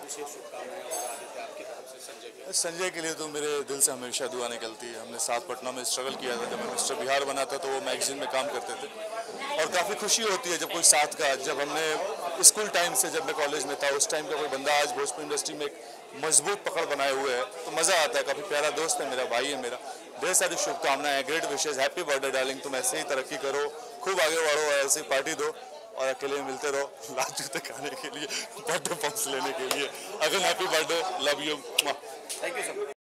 विशेष शुभकामनाएं और आदित्य आपकी तरफ से संजय के। संजय के लिए तो मेरे दिल से हमेशा दुआ निकलती है। हमने साथ पटना में स्ट्रगल किया था, जब मैं मिस्टर बिहार बना था तो वो मैगजीन में काम करते थे और काफ़ी खुशी होती है जब कोई साथ का, जब हमने स्कूल टाइम से, जब मैं कॉलेज में था उस टाइम का कोई बंदा आज भोजपुरी इंडस्ट्री में एक मजबूत पकड़ बनाए हुए है तो मज़ा आता है। काफ़ी प्यारा दोस्त है मेरा, भाई है मेरा। ढेर सारी शुभकामनाएं, great Vishesh, happy birthday darling. तुम ऐसे ही तरक्की करो, खूब आगे बढ़ो, ऐसे ही पार्टी दो और अकेले में मिलते रहो लास्ट तक आने के लिए, बर्थडे पंप्स लेने के लिए। Again happy birthday, love you. Thank you sir.